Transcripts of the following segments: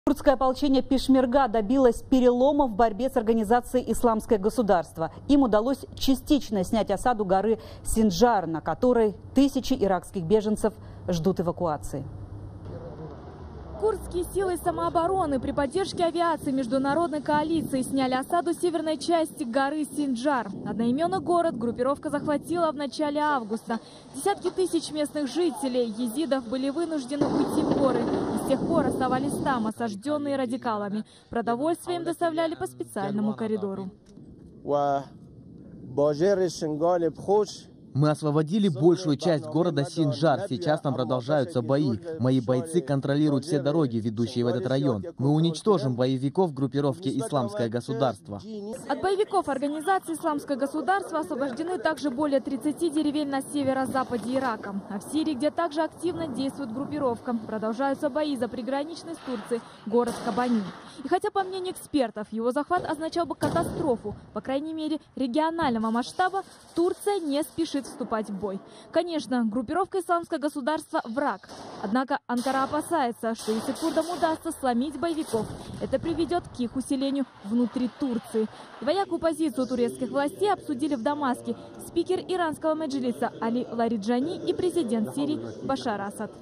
Курдское ополчение Пешмерга добилось перелома в борьбе с организацией «Исламское государство». Им удалось частично снять осаду горы Синджар, на которой тысячи иракских беженцев ждут эвакуации. Курдские силы самообороны при поддержке авиации международной коалиции сняли осаду северной части горы Синджар. Одноименный город группировка захватила в начале августа. Десятки тысяч местных жителей, езидов, были вынуждены уйти в горы и с тех пор оставались там, осажденные радикалами. Продовольствие им доставляли по специальному коридору. Мы освободили большую часть города Синджар. Сейчас там продолжаются бои. Мои бойцы контролируют все дороги, ведущие в этот район. Мы уничтожим боевиков группировки «Исламское государство». От боевиков организации «Исламское государство» освобождены также более 30 деревень на северо-западе Ирака. А в Сирии, где также активно действует группировка, продолжаются бои за приграничный с Турцией город Кобани. И хотя, по мнению экспертов, его захват означал бы катастрофу, по крайней мере, регионального масштаба, Турция не спешит вступать в бой. Конечно, группировка «Исламское государство» – враг. Однако Анкара опасается, что если курдам удастся сломить боевиков, это приведет к их усилению внутри Турции. Двоякую позицию турецких властей обсудили в Дамаске спикер иранского меджлиса Али Лариджани и президент Сирии Башар Асад.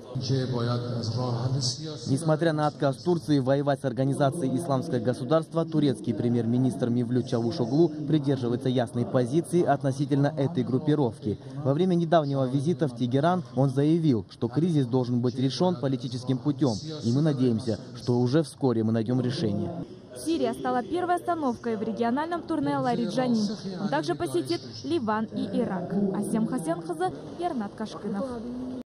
Несмотря на отказ Турции воевать с организацией «Исламское государство», турецкий премьер-министр Мевлют Чавушоглу придерживается ясной позиции относительно этой группировки. Во время недавнего визита в Тегеран он заявил, что кризис должен быть решен политическим путем, и мы надеемся, что уже вскоре мы найдем решение. Сирия стала первой остановкой в региональном турне Лариджани. Он также посетит Ливан и Ирак. Асем Хасенхаза, Ернат Кашкынов.